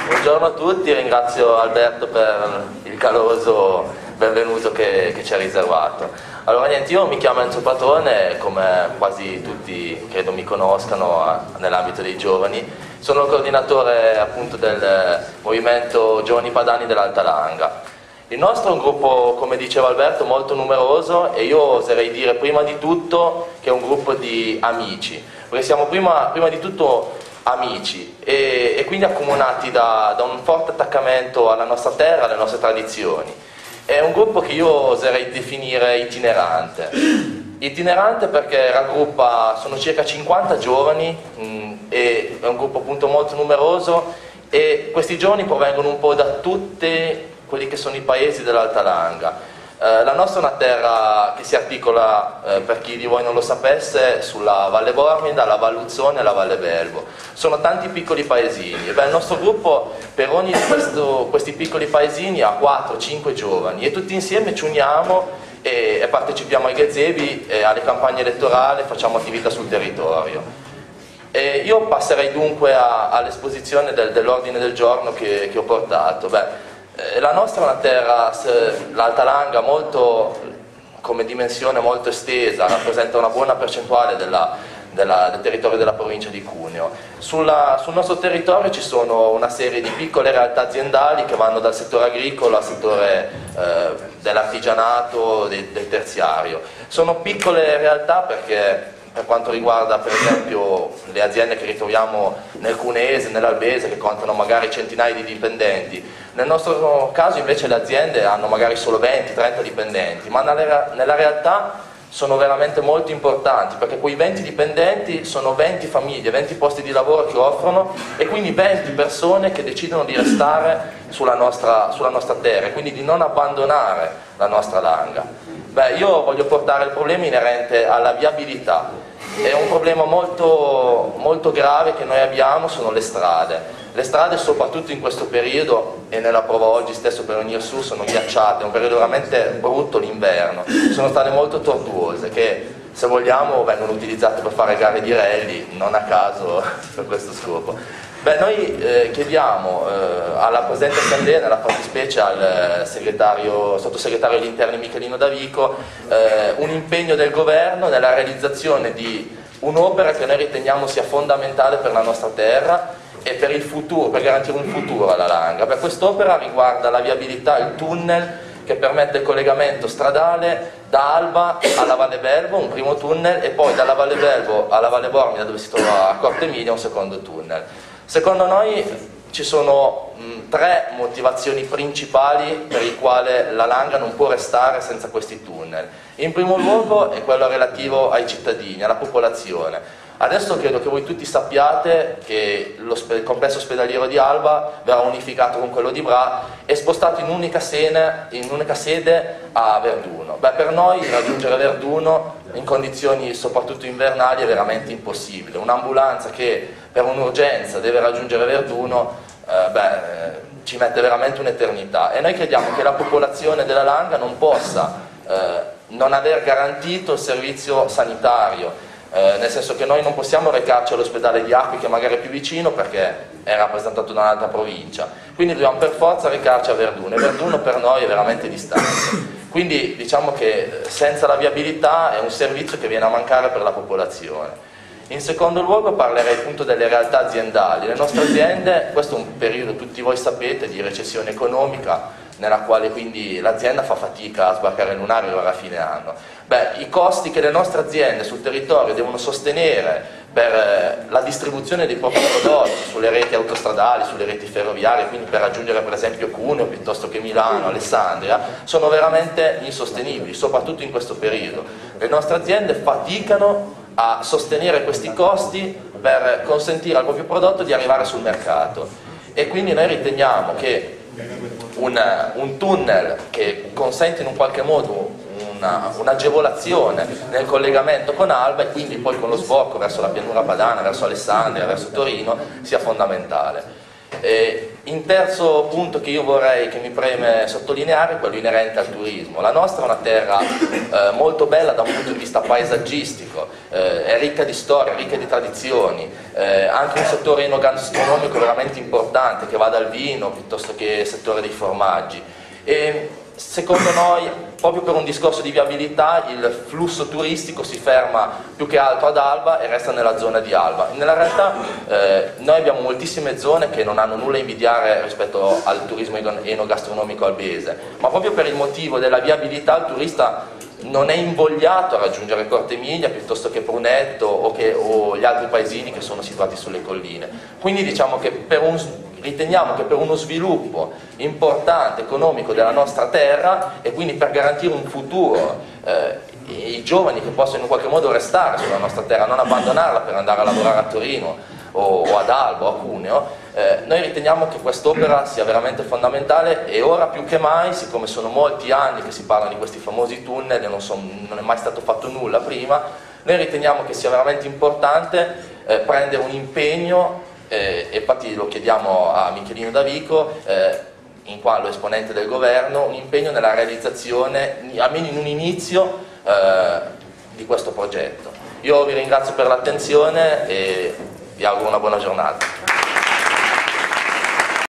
Buongiorno a tutti, ringrazio Alberto per il caloroso benvenuto che ci ha riservato. Allora niente, io mi chiamo Enzo Patrone, come quasi tutti credo mi conoscano nell'ambito dei giovani. Sono il coordinatore appunto del movimento Giovani Padani dell'Alta Langa. Il nostro è un gruppo, come diceva Alberto, molto numeroso e io oserei dire prima di tutto che è un gruppo di amici, perché siamo prima di tutto amici e quindi accomunati da un forte attaccamento alla nostra terra, alle nostre tradizioni. È un gruppo che io oserei definire itinerante. Itinerante perché raggruppa, sono circa 50 giovani e è un gruppo appunto molto numeroso e questi giovani provengono un po' da tutti quelli che sono i paesi dell'Alta Langa. La nostra è una terra che si articola, per chi di voi non lo sapesse, sulla Valle Bormida, la Valluzzone e la Valle Belvo. Sono tanti piccoli paesini. Il nostro gruppo per ogni di questi piccoli paesini ha 4-5 giovani e tutti insieme ci uniamo e partecipiamo ai gazebi, alle campagne elettorali, facciamo attività sul territorio. Io passerei dunque all'esposizione dell'ordine del giorno che ho portato. La nostra è una terra, l'Alta Langa, molto, come dimensione molto estesa, rappresenta una buona percentuale del territorio della provincia di Cuneo. Sul nostro territorio ci sono una serie di piccole realtà aziendali che vanno dal settore agricolo al settore dell'artigianato, del terziario. Sono piccole realtà perché per quanto riguarda per esempio le aziende che ritroviamo nel Cuneese, nell'Albese, che contano magari centinaia di dipendenti. Nel nostro caso invece le aziende hanno magari solo 20-30 dipendenti, ma nella realtà sono veramente molto importanti perché quei 20 dipendenti sono 20 famiglie, 20 posti di lavoro che offrono e quindi 20 persone che decidono di restare sulla nostra terra e quindi di non abbandonare la nostra langa. Io voglio portare il problema inerente alla viabilità. È un problema molto, molto grave che noi abbiamo, sono le strade. Le strade soprattutto in questo periodo, e nella prova oggi stesso per venire su, sono ghiacciate, è un periodo veramente brutto l'inverno, sono strade molto tortuose che se vogliamo vengono utilizzate per fare gare di rally, non a caso per questo scopo. Noi chiediamo alla Presidente Assemblea, nella fattispecie al sottosegretario agli interni Michelino Davico, un impegno del governo nella realizzazione di un'opera che noi riteniamo sia fondamentale per la nostra terra e per il futuro, per garantire un futuro alla Langa. Quest'opera riguarda la viabilità, il tunnel che permette il collegamento stradale da Alba alla Valle Belvo, un primo tunnel, e poi dalla Valle Belvo alla Valle Bormida, dove si trova a Corte Emilia, un secondo tunnel. Secondo noi ci sono 3 motivazioni principali per le quali la Langa non può restare senza questi tunnel. In primo luogo è quello relativo ai cittadini, alla popolazione. Adesso credo che voi tutti sappiate che il complesso ospedaliero di Alba verrà unificato con quello di Bra e spostato in un'unica sede a Verduno. Per noi raggiungere Verduno in condizioni soprattutto invernali è veramente impossibile. Un'ambulanza che per un'urgenza deve raggiungere Verduno ci mette veramente un'eternità e noi crediamo che la popolazione della Langa non possa non aver garantito il servizio sanitario. Nel senso che noi non possiamo recarci all'ospedale di Acqui che magari è più vicino perché è rappresentato da un'altra provincia, quindi dobbiamo per forza recarci a Verduno e Verduno per noi è veramente distante, quindi diciamo che senza la viabilità è un servizio che viene a mancare per la popolazione. In secondo luogo parlerei appunto delle realtà aziendali. Le nostre aziende, questo è un periodo, tutti voi sapete, di recessione economica nella quale quindi l'azienda fa fatica a sbarcare il lunario a fine anno. I costi che le nostre aziende sul territorio devono sostenere per la distribuzione dei propri prodotti sulle reti autostradali, sulle reti ferroviarie, quindi per raggiungere per esempio Cuneo piuttosto che Milano, Alessandria, sono veramente insostenibili, soprattutto in questo periodo. Le nostre aziende faticano a sostenere questi costi per consentire al proprio prodotto di arrivare sul mercato e quindi noi riteniamo che un tunnel che consente in un qualche modo un'agevolazione nel collegamento con Alba e quindi poi con lo sbocco verso la pianura padana, verso Alessandria, verso Torino sia fondamentale. In terzo punto che mi preme sottolineare è quello inerente al turismo. La nostra è una terra molto bella da un punto di vista paesaggistico, è ricca di storia, ricca di tradizioni, anche un settore enogastronomico veramente importante che va dal vino piuttosto che il settore dei formaggi. E secondo noi, proprio per un discorso di viabilità, il flusso turistico si ferma più che altro ad Alba e resta nella zona di Alba. Nella realtà noi abbiamo moltissime zone che non hanno nulla a invidiare rispetto al turismo enogastronomico albese, ma proprio per il motivo della viabilità il turista non è invogliato a raggiungere Corte Emilia piuttosto che Brunetto o gli altri paesini che sono situati sulle colline. Quindi diciamo che riteniamo che per uno sviluppo importante economico della nostra terra e quindi per garantire un futuro i giovani che possono in qualche modo restare sulla nostra terra, non abbandonarla per andare a lavorare a Torino o ad Alba o a Cuneo, noi riteniamo che quest'opera sia veramente fondamentale e ora più che mai, siccome sono molti anni che si parla di questi famosi tunnel e non è mai stato fatto nulla prima, noi riteniamo che sia veramente importante prendere un impegno e infatti lo chiediamo a Michelino Davico, in quanto esponente del governo, un impegno nella realizzazione, almeno in un inizio, di questo progetto. Io vi ringrazio per l'attenzione e vi auguro una buona giornata.